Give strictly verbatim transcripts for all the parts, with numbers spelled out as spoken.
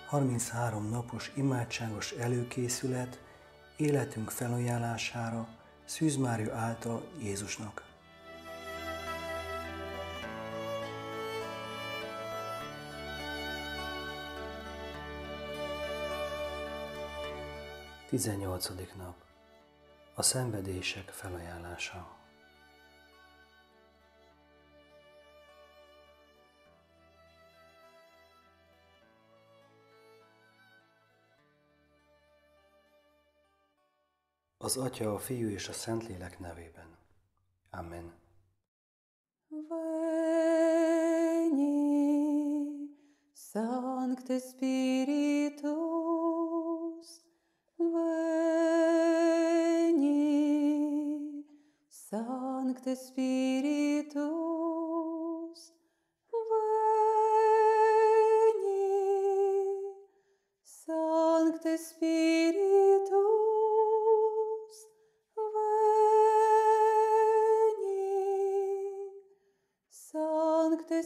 harminchárom napos imádságos előkészület életünk felajánlására Szűz Mária által Jézusnak. tizennyolcadik nap. A szenvedések felajánlása. Az Atya, a Fiú és a Szentlélek nevében. Amen. Veni, Sancte Spiritus, veni, Sancte Spiritus, veni, Sancte Spiritus, Sancte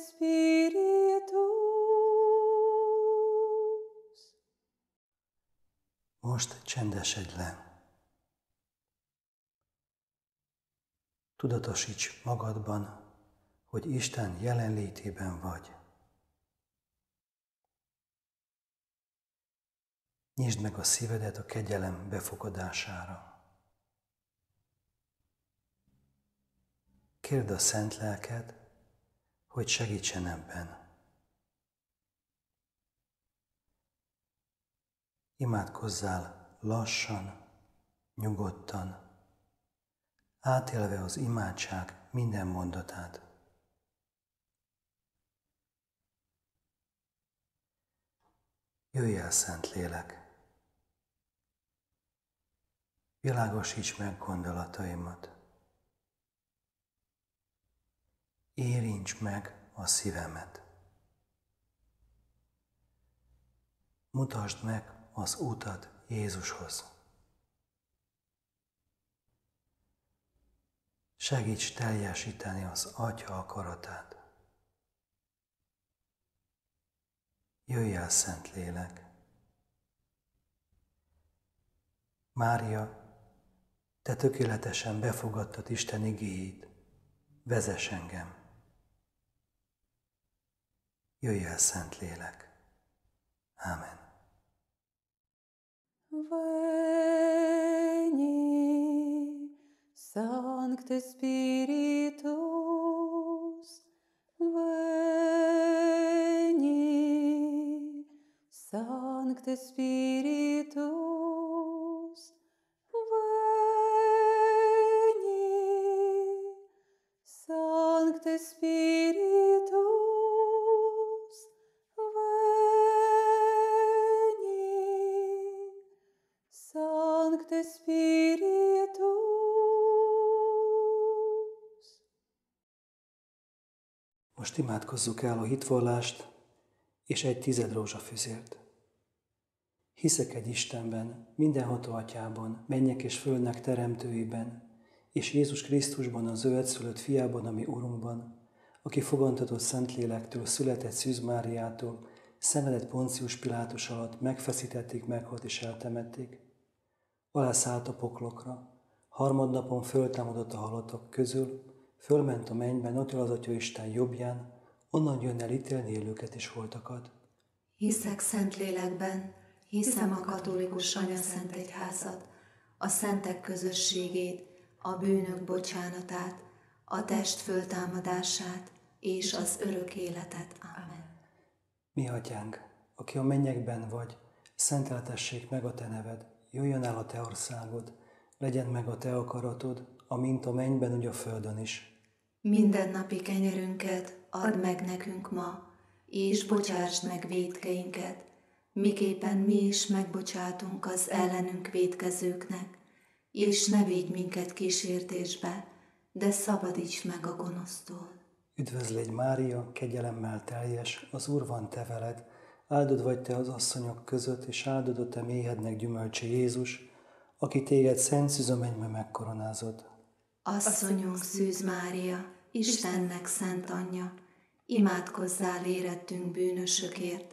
Spiritus. Most csendesedj le. Tudatosíts magadban, hogy Isten jelenlétében vagy. Nyisd meg a szívedet a kegyelem befogadására. Kérd a Szent Lelked, hogy segítsen ebben. Imádkozzál lassan, nyugodtan, átélve az imádság minden mondatát. Jöjj el, Szentlélek! Világosíts meg gondolataimat. Érints meg a szívemet. Mutasd meg az utat Jézushoz. Segíts teljesíteni az Atya akaratát. Jöjj el, Szentlélek! Mária, te tökéletesen befogadtad Isten igéjét, vezess engem. Jöjj el, Szentlélek! Ámen. Veni, Sancte Spiritus, veni, Sancte Spiritus, veni, Sancte Spiritus, veni, Sancte Spiritus. Most imádkozzuk el a hitvallást és egy tized rózsafüzért. Hiszek egy Istenben, mindenható Atyában, mennyek és földnek teremtőjében, és Jézus Krisztusban, az ő egyszülött fiában, ami Urunkban, aki fogantatott Szentlélektől, született Szűz Máriától, szenvedett Poncius Pilátus alatt, megfeszítették, meghalt és eltemették. Alászállt a poklokra, harmadnapon föltámadott a halottak közül, fölment a mennyben, ott ül az Atya Isten jobbján, onnan jön el ítélni élőket és holtakat. Hiszek Szentlélekben, hiszem a katolikus anyaszentegyházat, a szentek közösségét, a bűnök bocsánatát, a test föltámadását és az örök életet. Amen. Mi Atyánk, aki a mennyekben vagy, szenteltessék meg a te neved, jöjjön el a te országod, legyen meg a te akaratod, amint a mennyben, úgy a földön is. Mindennapi kenyerünket add meg nekünk ma, és bocsásd meg vétkeinket, miképpen mi is megbocsátunk az ellenünk vétkezőknek, és ne védj minket kísértésbe, de szabadíts meg a gonosztól. Üdvözlégy Mária, kegyelemmel teljes, az Úr van te veled, áldott vagy te az asszonyok között, és áldott a te méhednek gyümölcse Jézus, aki téged szent szűzömennybe megkoronázott. Asszonyunk Szűz Mária, Istennek szent anyja, imádkozzál érettünk bűnösökért,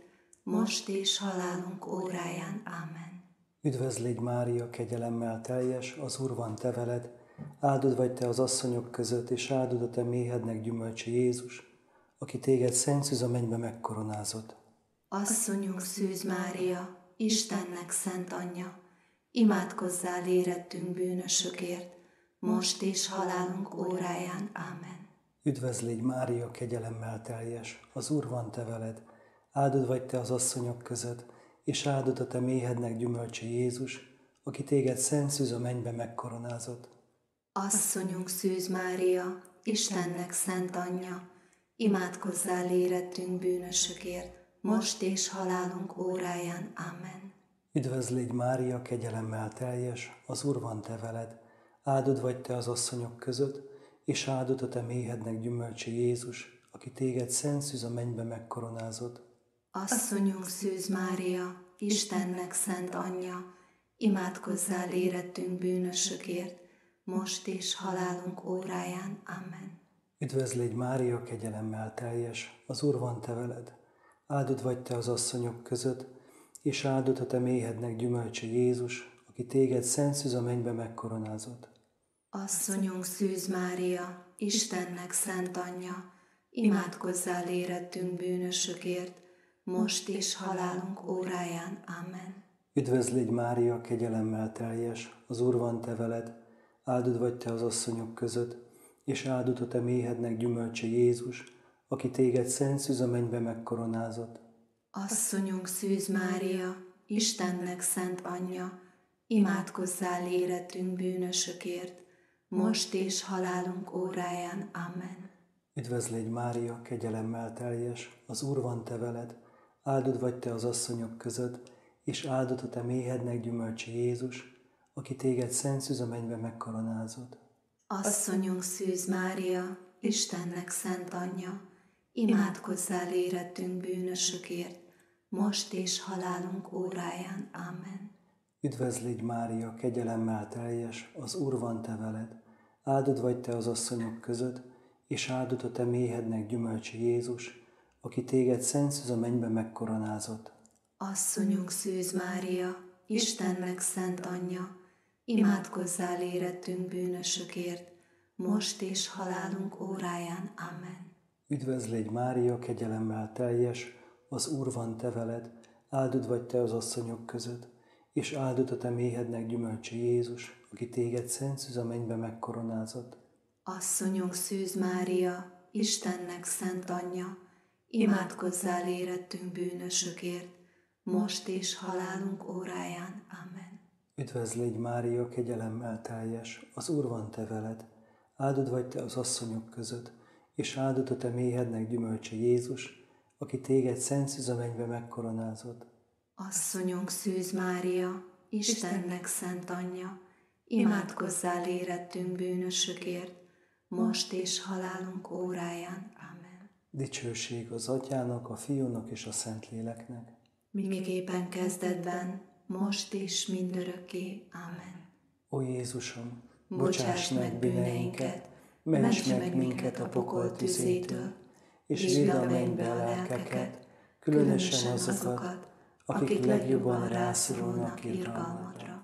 most és halálunk óráján. Amen. Üdvözl légy Mária, kegyelemmel teljes, az Úr van te veled, áldott vagy te az asszonyok között, és áldott a te méhednek gyümölcse Jézus, aki téged szent szűz a mennybe megkoronázott. Asszonyunk Szűz Mária, Istennek szent anyja, imádkozzál érettünk bűnösökért, most és halálunk óráján. Amen. Üdvözl légy Mária, kegyelemmel teljes, az Úr van te veled, áldott vagy te az asszonyok között, és áldott a te méhednek gyümölcse Jézus, aki téged szent szűz a mennybe megkoronázott. Asszonyunk Szűz Mária, Istennek szent anyja, imádkozzál érettünk bűnösökért, most és halálunk óráján. Amen. Üdvözl légy Mária, kegyelemmel teljes, az Úr van te veled, áldott vagy te az asszonyok között, és áldott a te méhednek gyümölcse Jézus, aki téged szent szűz a mennybe megkoronázott. Asszonyunk Szűz Mária, Istennek szent anyja, imádkozzál érettünk bűnösökért, most és halálunk óráján. Amen. Üdvözl légy Mária, kegyelemmel teljes, az Úr van te veled, áldott vagy te az asszonyok között, és áldott a te méhednek gyümölcse Jézus, aki téged szent szűz a mennybe megkoronázott. Asszonyunk Szűz Mária, Istennek szent anyja, imádkozzál érettünk bűnösökért, most és halálunk óráján. Amen. Üdvözl légy Mária, kegyelemmel teljes, az Úr van te veled, áldott vagy te az asszonyok között, és áldott a te méhednek gyümölcse Jézus, aki téged szent szűz a mennybe megkoronázott. Asszonyunk Szűz Mária, Istennek szent anyja, imádkozzál érettünk bűnösökért, most és halálunk óráján. Amen. Üdvözl légy Mária, kegyelemmel teljes, az Úr van te veled, áldott vagy te az asszonyok között, és áldott a te méhednek gyümölcse Jézus, aki téged szent szűz a mennybe megkoronázott. Asszonyunk Szűz Mária, Istennek szent anyja, imádkozzál érettünk bűnösökért, most és halálunk óráján. Amen. Üdvözl légy Mária, kegyelemmel teljes, az Úr van te veled, áldott vagy te az asszonyok között, és áldott a te méhednek gyümölcse Jézus, aki téged szent szűz a mennybe megkoronázott. Asszonyunk Szűz Mária, Istennek szent anyja, imádkozzál érettünk bűnösökért, most és halálunk óráján. Amen. Üdvözl légy Mária, kegyelemmel teljes, az Úr van te veled, áldott vagy te az asszonyok között, és áldott a te méhednek gyümölcse Jézus, aki téged szent szűz a mennybe megkoronázott. Asszonyunk Szűz Mária, Istennek szent anyja, imádkozzál érettünk bűnösökért, most és halálunk óráján. Amen. Üdvözl légy Mária, kegyelemmel teljes, az Úr van te veled, áldott vagy te az asszonyok között, és áldott a te méhednek gyümölcse Jézus, aki téged szent szűz a mennybe megkoronázott. Asszonyunk Szűz Mária, Istennek szent anyja, imádkozzál érettünk bűnösökért, most és halálunk óráján. Amen. Dicsőség az Atyának, a Fiúnak és a Szentléleknek. Miképpen kezdetben, most és mindörökké. Amen. Ó Jézusom, Bocsáss meg bűneinket, ments meg minket a pokol tüzétől, és vidd a mennybe a lelkeket, különösen azokat, akik legjobban rászorulnak irgalmadra.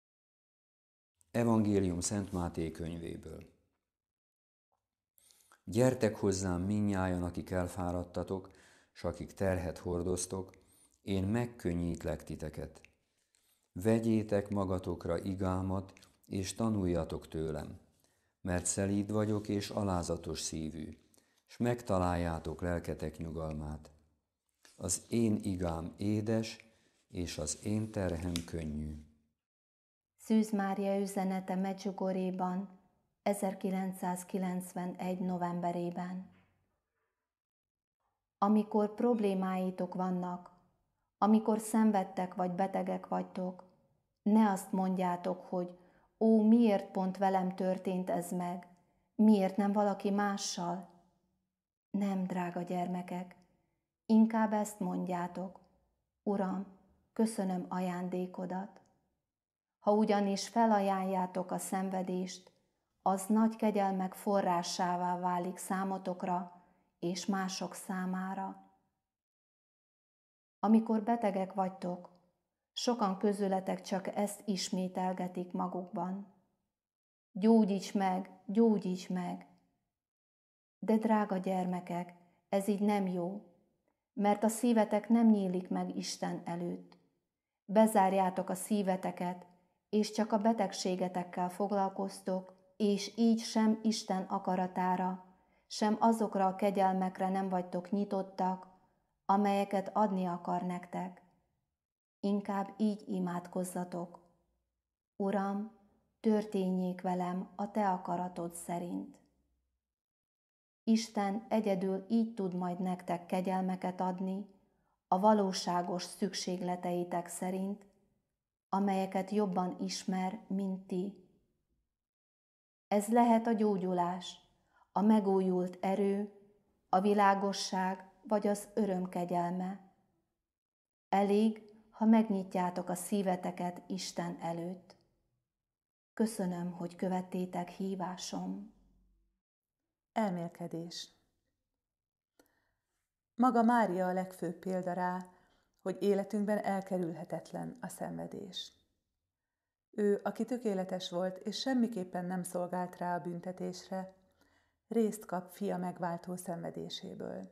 Evangélium Szent Máté könyvéből. Gyertek hozzám mindnyájan, akik elfáradtatok, s akik terhet hordoztok, én megkönnyítlek titeket. Vegyétek magatokra igámat, és tanuljatok tőlem, mert szelíd vagyok és alázatos szívű, s megtaláljátok lelketek nyugalmát. Az én igám édes, és az én terhem könnyű. Szűz Mária üzenete Medjugorjéban, ezerkilencszázkilencvenegy. novemberében. Amikor problémáitok vannak, amikor szenvedtek vagy betegek vagytok, ne azt mondjátok, hogy ó, miért pont velem történt ez meg, miért nem valaki mással? Nem, drága gyermekek, inkább ezt mondjátok, Uram, köszönöm ajándékodat. Ha ugyanis felajánljátok a szenvedést, az nagy kegyelmek forrásává válik számotokra és mások számára. Amikor betegek vagytok, sokan közületek csak ezt ismételgetik magukban. Gyógyíts meg, gyógyíts meg! De drága gyermekek, ez így nem jó, mert a szívetek nem nyílik meg Isten előtt. Bezárjátok a szíveteket, és csak a betegségetekkel foglalkoztok, és így sem Isten akaratára, sem azokra a kegyelmekre nem vagytok nyitottak, amelyeket adni akar nektek. Inkább így imádkozzatok. Uram, történjék velem a te akaratod szerint. Isten egyedül így tud majd nektek kegyelmeket adni, a valóságos szükségleteitek szerint, amelyeket jobban ismer, mint ti. Ez lehet a gyógyulás, a megújult erő, a világosság vagy az öröm kegyelme. Elég, ha megnyitjátok a szíveteket Isten előtt. Köszönöm, hogy követtétek hívásom. Elmélkedés. Maga Mária a legfőbb példa rá, hogy életünkben elkerülhetetlen a szenvedés. Ő, aki tökéletes volt és semmiképpen nem szolgált rá a büntetésre, részt kap fia megváltó szenvedéséből.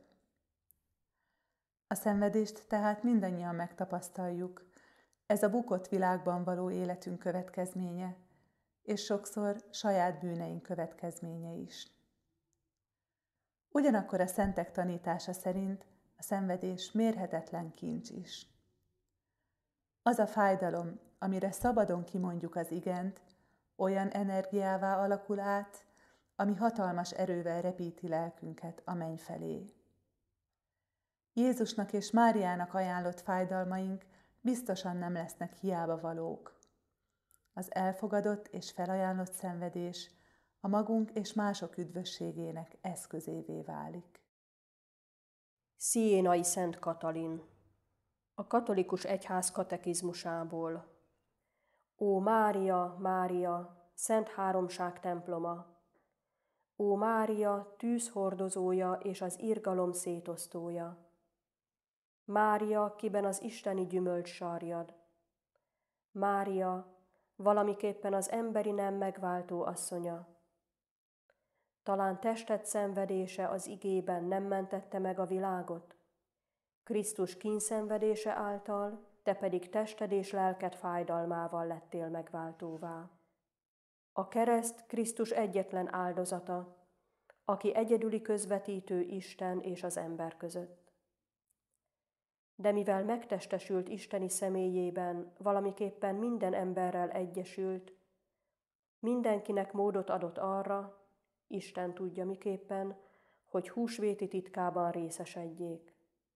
A szenvedést tehát mindannyian megtapasztaljuk, ez a bukott világban való életünk következménye, és sokszor saját bűneink következménye is. Ugyanakkor a szentek tanítása szerint a szenvedés mérhetetlen kincs is. Az a fájdalom, amire szabadon kimondjuk az igent, olyan energiává alakul át, ami hatalmas erővel repíti lelkünket a menny felé. Jézusnak és Máriának ajánlott fájdalmaink biztosan nem lesznek hiába valók. Az elfogadott és felajánlott szenvedés a magunk és mások üdvösségének eszközévé válik. Sziénai Szent Katalin. A katolikus egyház katekizmusából. Ó Mária, Mária, Szent Háromság temploma! Ó Mária, tűzhordozója és az irgalom szétosztója! Mária, kiben az isteni gyümölcs sarjad! Mária, valamiképpen az emberi nem megváltó asszonya! Talán tested szenvedése az igében nem mentette meg a világot? Krisztus kínszenvedése által, te pedig tested és lelked fájdalmával lettél megváltóvá. A kereszt Krisztus egyetlen áldozata, aki egyedüli közvetítő Isten és az ember között. De mivel megtestesült isteni személyében, valamiképpen minden emberrel egyesült, mindenkinek módot adott arra, Isten tudja miképpen, hogy húsvéti titkában részesedjék.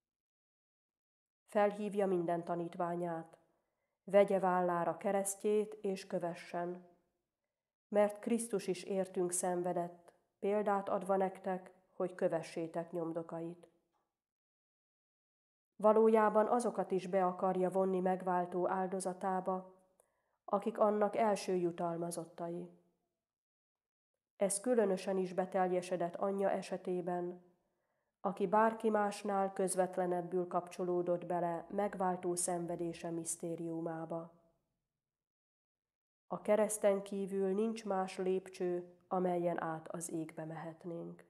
Felhívja minden tanítványát, vegye vállára keresztjét és kövessen, mert Krisztus is értünk szenvedett, példát adva nektek, hogy kövessétek nyomdokait. Valójában azokat is be akarja vonni megváltó áldozatába, akik annak első jutalmazottai. Ez különösen is beteljesedett anyja esetében, aki bárki másnál közvetlenebbül kapcsolódott bele megváltó szenvedése misztériumába. A kereszten kívül nincs más lépcső, amelyen át az égbe mehetnénk.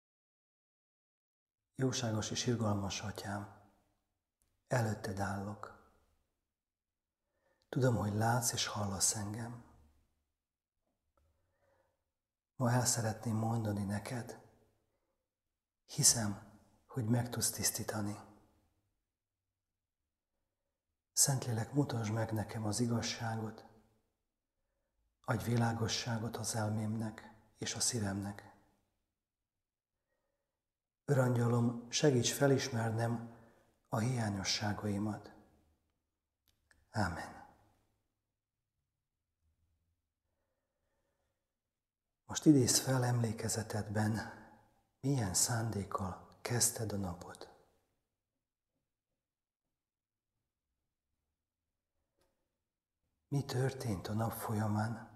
Jóságos és irgalmas atyám, előtted állok. Tudom, hogy látsz és hallasz engem. Ma el szeretném mondani neked, hiszem, hogy meg tudsz tisztítani. Szentlélek, mutasd meg nekem az igazságot, adj világosságot az elmémnek és a szívemnek. Örangyalom, segíts felismernem a hiányosságaimat. Ámen. Most idézz fel emlékezetedben, milyen szándékkal kezdted a napot. Mi történt a nap folyamán?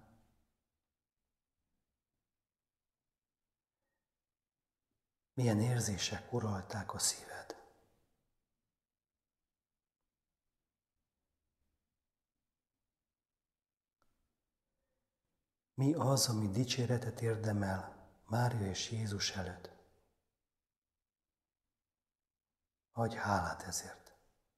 Milyen érzések uralták a szíved? Mi az, ami dicséretet érdemel Mária és Jézus előtt? Adj hálát ezért.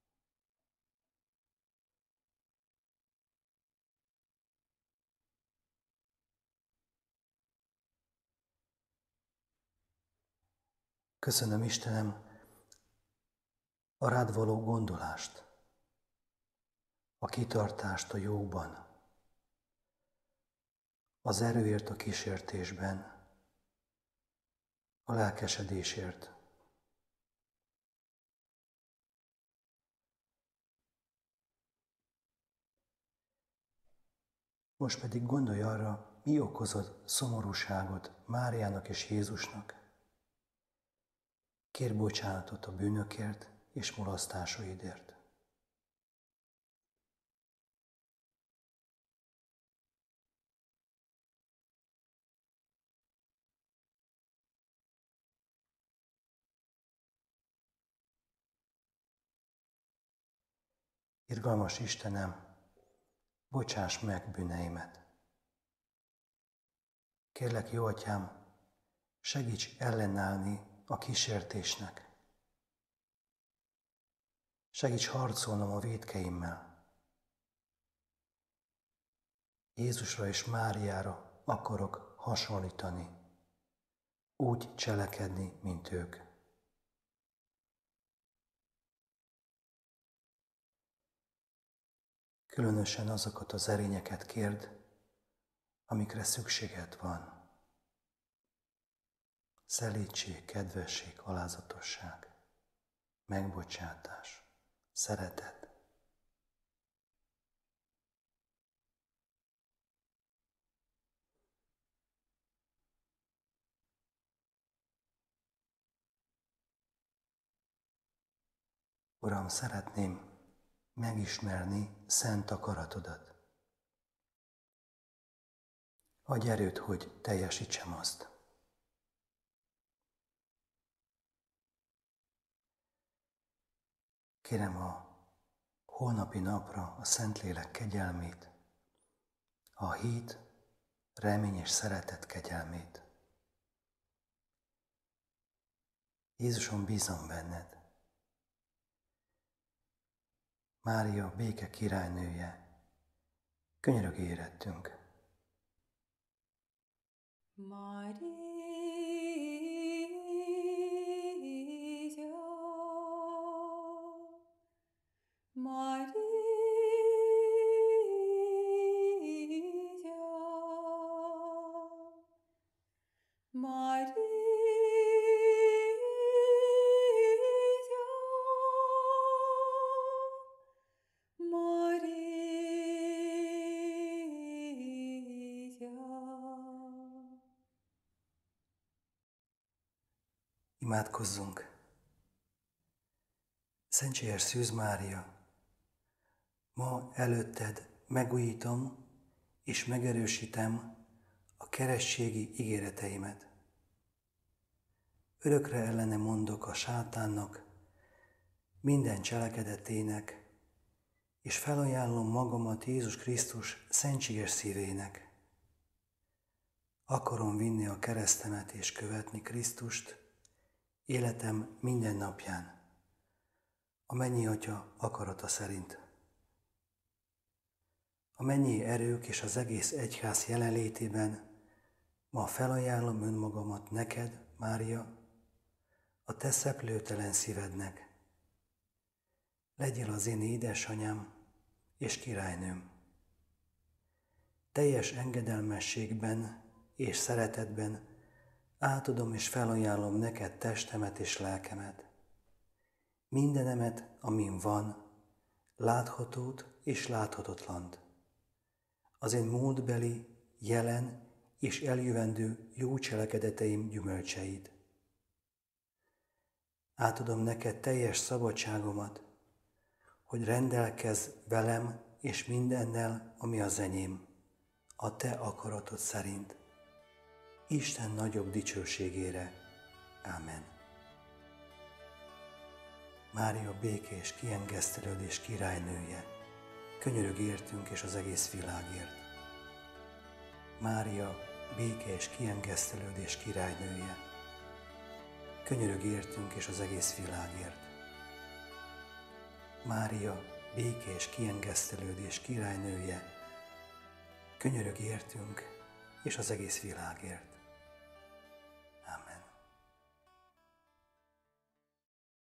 Köszönöm, Istenem, a rád való gondolást, a kitartást a jóban, az erőért a kísértésben, a lelkesedésért. Most pedig gondolj arra, mi okozott szomorúságot Máriának és Jézusnak. Kérj bocsánatot a bűnökért és mulasztásaidért. Irgalmas Istenem, bocsáss meg bűneimet. Kérlek, jó Atyám, segíts ellenállni a kísértésnek. Segíts harcolnom a vétkeimmel. Jézusra és Máriára akarok hasonlítani, úgy cselekedni, mint ők. Különösen azokat az erényeket kérd, amikre szükséged van. Szelídség, kedvesség, alázatosság, megbocsátás, szeretet. Uram, szeretném megismerni szent akaratodat. Adj erőt, hogy teljesítsem azt. Kérem a holnapi napra a Szentlélek kegyelmét, a hit, remény és szeretet kegyelmét. Jézusom, bízom benned. Mária, béke királynője, könyörögj érettünk. Maria, Maria, Maria. Imádkozzunk! Szentséges Szűz Mária, ma előtted megújítom és megerősítem a keresztségi ígéreteimet. Örökre ellene mondok a sátánnak, minden cselekedetének, és felajánlom magamat Jézus Krisztus szentséges szívének. Akarom vinni a keresztemet és követni Krisztust életem minden napján, a mennyi Atya akarata szerint. A mennyi erők és az egész egyház jelenlétében ma felajánlom önmagamat neked, Mária, a te szeplőtelen szívednek. Legyél az én édesanyám és királynőm. Teljes engedelmességben és szeretetben átadom és felajánlom neked testemet és lelkemet. Mindenemet, amin van, láthatót és láthatatlant. Az én múltbeli, jelen és eljövendő jó cselekedeteim gyümölcseit. Átadom neked teljes szabadságomat, hogy rendelkezz velem és mindennel, ami az enyém, a te akaratod szerint. Isten nagyobb dicsőségére. Ámen. Mária békés, kiengesztelődés királynője, könyörög értünk és az egész világért. Mária, béke és kiengesztelődés királynője, könyörögj értünk és az egész világért. Mária, béke és kiengesztelődés királynője, könyörögj értünk és az egész világért.